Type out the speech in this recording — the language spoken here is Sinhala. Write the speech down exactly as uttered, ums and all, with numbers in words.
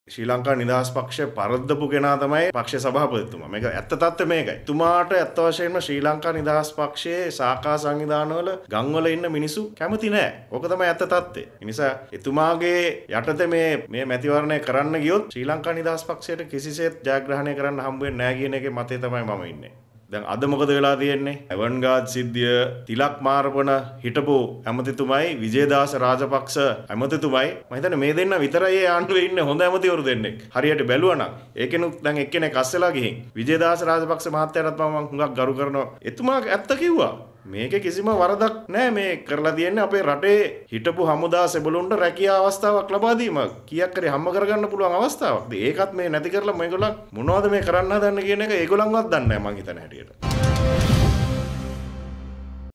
ශ්‍රී ලංකා නිදහස් පක්ෂය පරද්දපු කෙනා තමයි පක්ෂ සභාපතිතුමා. මේක ඇත්ත තත්ත්වය මේකයි. තුමාට ඇත්ත වශයෙන්ම ශ්‍රී ලංකා නිදහස් පක්ෂයේ සාකා සංවිධානවල ගම්වල ඉන්න මිනිස්සු කැමති නෑ. ඕක තමයි ඇත්ත තත්ත්වය. ඒ නිසා එතුමාගේ යටතේ මේ මේ මැතිවරණය කරන්න ගියොත් ශ්‍රී ලංකා නිදහස් පක්ෂයට කිසිසේත් ජයග්‍රහණය කරන්න හම්බ වෙන්නේ නෑ කියන එකේ මතය තමයි මම ඉන්නේ. දැන් අද මොකද වෙලා තියෙන්නේ? ඇවන්ගාඩ් සිද්ධිය තිලක් මාරපන හිටපු ඇමතිතුමයි විජේදාස රාජපක්ෂ ඇමතිතුමයි මම හිතන්නේ මේ දෙන්න විතරයි ඒ ආණ්ඩුවේ ඉන්නේ හොඳ ඇමතිවරු දෙන්නෙක්. හරියට බැලුවා නම් ඒකෙනුත් දැන් එක්කෙනෙක් අස්සලා ගිහින් විජේදාස රාජපක්ෂ මහත්තයාටත් මම හුඟක් ගරු කරනවා. එතුමා ඇත්ත කිව්වා. මේකේ කිසිම වරදක් නැහැ. මේ කරලා තියෙන්නේ අපේ රටේ හිටපු හමුදා සෙබළුන්ට රැකියා අවස්ථාවක් ලබා දීම. කීයක් හරි හම්බ කරගන්න පුළුවන් අවස්ථාවක්. ඒකත් මේ නැති කරලා මේගොල්ලන් මොනවද මේ කරන්න හදන්නේ කියන එක ඒගොල්ලන්වත් දන්නේ නැහැ මං හිතන හැටියට.